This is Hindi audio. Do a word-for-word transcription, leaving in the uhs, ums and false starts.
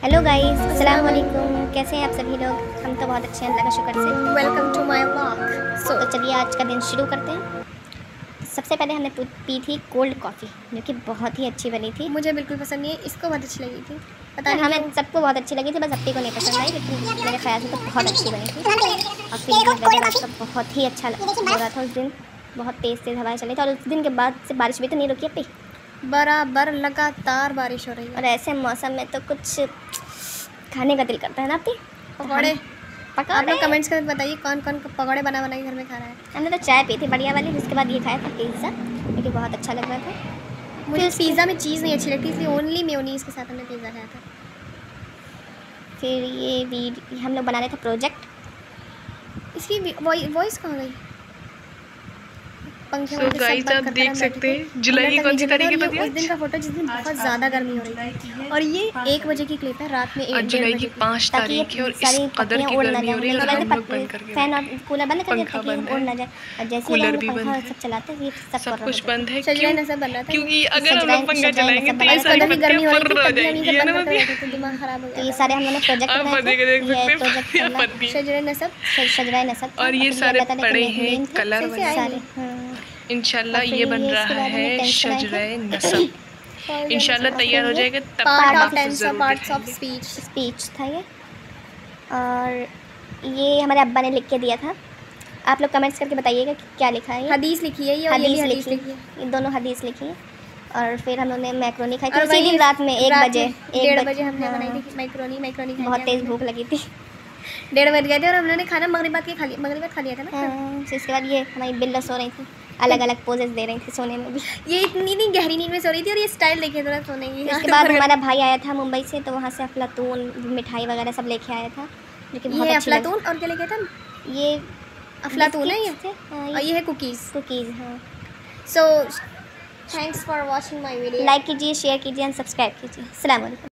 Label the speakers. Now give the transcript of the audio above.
Speaker 1: हेलो गाइस, अस्सलाम वालेकुम। कैसे हैं आप सभी लोग? हम तो बहुत अच्छे हैं, अल्लाह का शुक्र से।
Speaker 2: Welcome to my vlog.
Speaker 1: So तो चलिए आज का दिन शुरू करते हैं। सबसे पहले हमने पी थी कोल्ड कॉफ़ी, जो कि बहुत ही अच्छी बनी थी।
Speaker 2: मुझे बिल्कुल पसंद नहीं है, इसको बहुत अच्छी लगी थी। पता नहीं
Speaker 1: हमें सबको बहुत अच्छी लगी थी, बस अपनी को नहीं पसंद आई, लेकिन मेरे ख्याल से तो बहुत अच्छी बनी थी। और फिर वेदर आज का बहुत ही अच्छा हो रहा था उस दिन, बहुत तेज़ तेज़ हवाएं चली थी और उस दिन के बाद से बारिश भी तो नहीं रुकी अपनी,
Speaker 2: बराबर लगातार बारिश हो रही है।
Speaker 1: और ऐसे मौसम में तो कुछ खाने का दिल करता है ना आपकी।
Speaker 2: पकौड़े
Speaker 1: पकौड़े
Speaker 2: आप लोग कमेंट्स करके बताइए कौन कौन पकौड़े बना बना के घर में खा रहा है।
Speaker 1: हमने तो चाय पी थी बढ़िया वाली, उसके बाद ये खाया था पिज़्ज़ा, जो कि बहुत अच्छा लग रहा था।
Speaker 2: मुझे पिज़्ज़ा में चीज़ नहीं अच्छी लगती, इसलिए ओनली मेयोनीज़ के साथ हमने पिज़्ज़ा खाया था।
Speaker 1: फिर ये वीडियो हम लोग बना रहे थे प्रोजेक्ट।
Speaker 2: इसकी वॉइस कहाँ गई? पंखे
Speaker 3: so गाइस आप देख सकते हैं जुलाई की कौन सी तारीख है पता है?
Speaker 2: उस दिन का फोटो जिस दिन बहुत ज़्यादा गर्मी हो रही थी, और ये एक बजे की क्लिप है, रात में
Speaker 3: आज जुलाई की पाँच तारीख है और इस कदर की गर्मी हो रही है और हम लोग बंद करके
Speaker 1: फैन और कूलर बंद कर देते हैं कि उड़ ना जाए, और जैसे
Speaker 3: कूलर
Speaker 1: हम
Speaker 3: भी
Speaker 1: पंखा
Speaker 3: बंद
Speaker 1: सब चलाते हैं ये सब
Speaker 3: सब कुछ बंद है।
Speaker 2: सजरा नशा बन रहा था
Speaker 3: क्योंकि अगर हम लोग पंखा चलाएंगे तो ये सारी
Speaker 2: गर्मी हो
Speaker 3: पत्तियां फुर्र हो
Speaker 2: रही
Speaker 3: जाएंगी, है ना मम्मी?
Speaker 2: थी, दिमाग खराब हो
Speaker 1: तो ये
Speaker 2: गया।
Speaker 1: सारे हम लोगों ने प्रोजेक्ट
Speaker 3: आप
Speaker 1: बनाए थे।
Speaker 3: देख
Speaker 1: ये
Speaker 3: सकते
Speaker 1: प्रोजेक्ट
Speaker 3: हैं पत्ती
Speaker 2: सजरा नसब
Speaker 1: सजराए नसब
Speaker 3: और ये सारे पड़े हैं कलर
Speaker 1: सारे।
Speaker 3: इंशाल्लाह ये बन रहा है शजराए नसब। इंशाल्लाह तैयार हो जाएगा तब
Speaker 2: पार्ट
Speaker 3: हम
Speaker 2: ऑफ
Speaker 3: आपको
Speaker 2: टेंस
Speaker 3: जरूर
Speaker 2: पार्ट्स ऑफ
Speaker 3: दिखाएंगे।
Speaker 2: स्पीच
Speaker 1: स्पीच था ये, और ये हमारे अब्बा ने लिख के दिया था। आप लोग कमेंट्स करके बताइएगा कि क्या लिखा है। ये
Speaker 2: हदीस लिखी है, ये और ये भी हदीस लिखी है।
Speaker 1: ये दोनों हदीस लिखी है। और फिर हम लोग ने मैक्रोनी खाई थी
Speaker 2: और
Speaker 1: उसी
Speaker 2: वही
Speaker 1: दिन रात में एक
Speaker 2: रात
Speaker 1: बजे
Speaker 2: में डेढ़
Speaker 1: एक
Speaker 2: बजे हमने
Speaker 1: हाँ,
Speaker 2: बनाई थी मैक्रोनी मैक्रोनी खाई
Speaker 1: बहुत
Speaker 2: थी
Speaker 1: तेज़
Speaker 2: हमने।
Speaker 1: भूख लगी थी।
Speaker 2: डेढ़ बज गए थे और हम लोगों ने खाना मगरिब बाद के खा लिया, मगरिब बाद खा लिया था ना।
Speaker 1: हाँ, फिर इसके बाद ये हमारी बिल्ला सो रही थी, अलग अलग पोजेस दे रही थी सोने में भी।
Speaker 2: ये इतनी नहीं गहरी नींद में सो रही थी, और ये स्टाइल देखिए थोड़ा सोने की।
Speaker 1: इसके बाद हमारा भाई आया था मुंबई से, तो वहाँ से अफलातून मिठाई वगैरह सब लेके आया था, जो कि बहुत
Speaker 2: ये
Speaker 1: अच्छी लगी।
Speaker 2: अफलातून और क्या लेके था?
Speaker 1: ये
Speaker 2: अफलातून है ये,
Speaker 1: हाँ,
Speaker 2: और ये है कुकीज़।
Speaker 1: कुकीज़। हाँ,
Speaker 2: so thanks for watching my video.
Speaker 1: Like कीजिए, शेयर कीजिए एंड सब्सक्राइब कीजिए। अस्सलाम वालेकुम।